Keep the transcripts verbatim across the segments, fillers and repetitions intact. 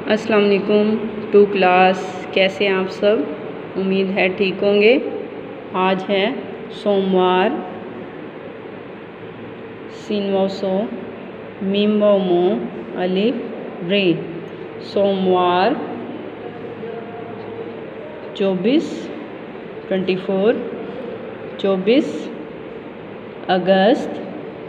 अस्सलाम वालेकुम to class, कैसे हैं आप सब? उम्मीद है ठीक होंगे। आज है सोमवार, सीन व सो मीम व मो अलिफ रे। सोमवार चौबीस ट्वेंटी फोर चौबीस अगस्त।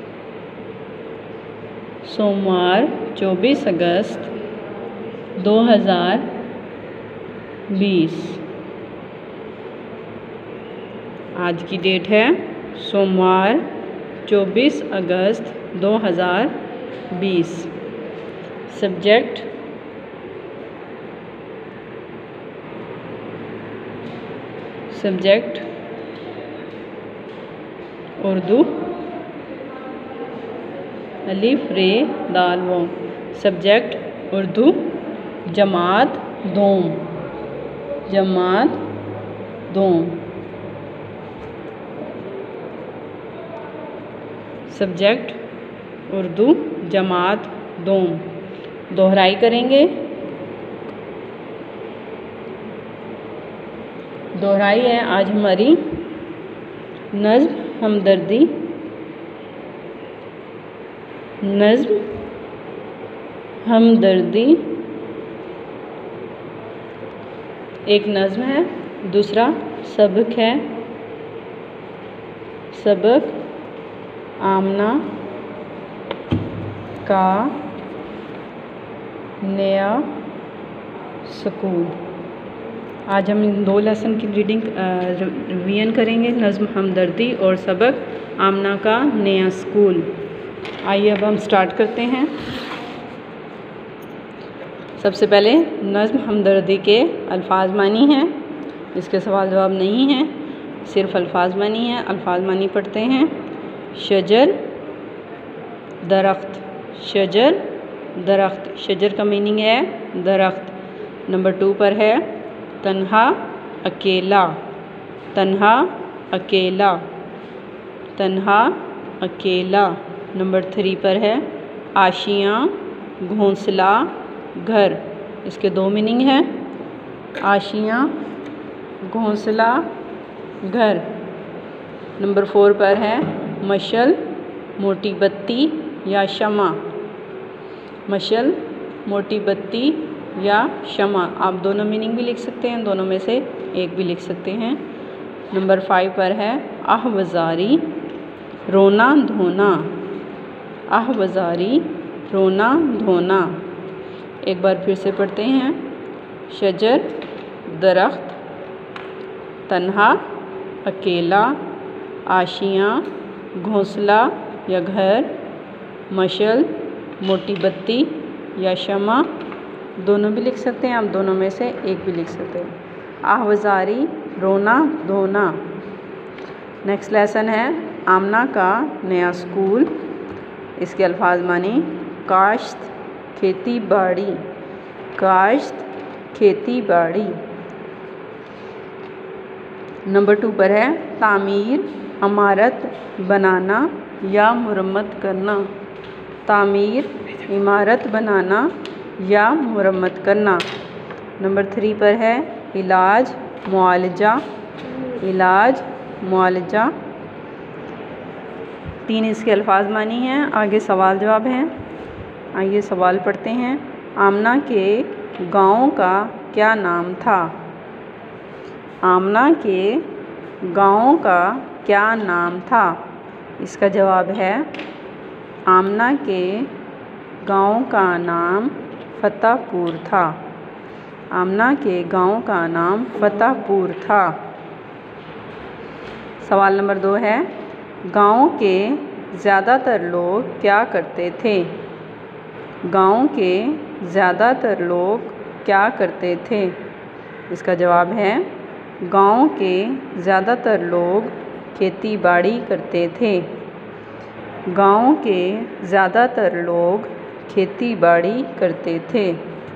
सोमवार चौबीस अगस्त दो हज़ार बीस। आज की डेट है सोमवार चौबीस अगस्त दो हज़ार बीस। सब्जेक्ट सब्जेक्ट उर्दू अलिफ रे दाल वो। सब्जेक्ट उर्दू जमात दोम जमात दोम। सब्जेक्ट उर्दू जमात दोम। दोहराई करेंगे। दोहराई है आज हमारी नज़्म हमदर्दी। नज़्म हमदर्दी एक नज़्म है, दूसरा सबक है। सबक आमना का नया स्कूल। आज हम इन दो लेसन की रीडिंग रिवीजन करेंगे, नज़्म हमदर्दी और सबक आमना का नया स्कूल। आइए अब हम स्टार्ट करते हैं। सबसे पहले नज़्म हमदर्दी के अल्फाज मानी हैं, इसके सवाल जवाब नहीं हैं, सिर्फ अल्फाज मानी हैं। अल्फाज मानी पढ़ते हैं। शजर दरख्त, शजर दरख्त। शजर का मीनिंग है दरख्त। नंबर टू पर है तन्हा अकेला, तन्हा अकेला, तन्हा अकेला। नंबर थ्री पर है आशियाँ घोंसला घर। इसके दो मीनिंग हैं, आशियाँ घोंसला घर। नंबर फोर पर है मशल मोटी बत्ती या शमा, मशल मोटी बत्ती या शमा। आप दोनों मीनिंग भी लिख सकते हैं, दोनों में से एक भी लिख सकते हैं। नंबर फाइव पर है आहवजारी रोना धोना, आहवजारी रोना धोना। एक बार फिर से पढ़ते हैं। शजर दरख्त, तन्हा अकेला, आशियाँ घोंसला या घर, मशल मोटी बत्ती या शमा। दोनों भी लिख सकते हैं, आप दोनों में से एक भी लिख सकते हैं। आहवजारी रोना धोना। नेक्स्ट लेसन है आमना का नया स्कूल। इसके अल्फाज मानी काश्त खेती बाड़ी, काश्त खेती बाड़ी। नंबर टू पर है तामीर इमारत बनाना या मुरम्मत करना, तामीर इमारत बनाना या मुरम्मत करना। नंबर थ्री पर है इलाज मुआलजा, इलाज मुआलजा। तीन इसके अल्फाज मानी हैं। आगे सवाल जवाब हैं। आइए सवाल पढ़ते हैं। आमना के गाँव का क्या नाम था? आमना के गाँव का क्या नाम था? इसका जवाब है आमना के गाँव का नाम फतेहपुर था, आमना के गाँव का नाम फतेहपुर था। सवाल नंबर दो है गाँव के ज़्यादातर लोग क्या करते थे? गाँव के ज़्यादातर लोग क्या करते थे? इसका जवाब है गाँव के ज़्यादातर लोग खेती बाड़ी करते थे, गाँव के ज़्यादातर लोग खेती बाड़ी करते थे।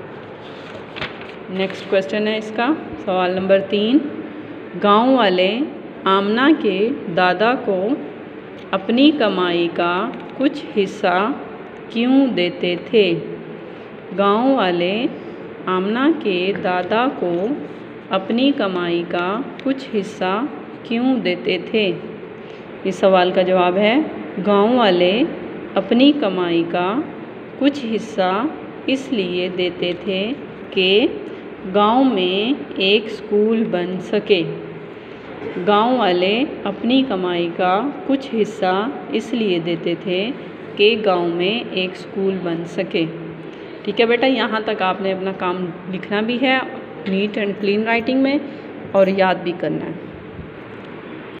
नेक्स्ट क्वेश्चन है इसका सवाल नंबर तीन। गाँव वाले आमना के दादा को अपनी कमाई का कुछ हिस्सा क्यों देते थे? गाँव वाले आमना के दादा को अपनी कमाई का कुछ हिस्सा क्यों देते थे? इस सवाल का जवाब है गांव वाले अपनी कमाई का कुछ हिस्सा इसलिए देते थे कि गांव में एक स्कूल बन सके। गांव वाले अपनी कमाई का कुछ हिस्सा इसलिए देते थे कि गांव में एक स्कूल बन सके। ठीक है बेटा, यहाँ तक आपने अपना काम लिखना भी है नीट एंड क्लीन राइटिंग में और याद भी करना है।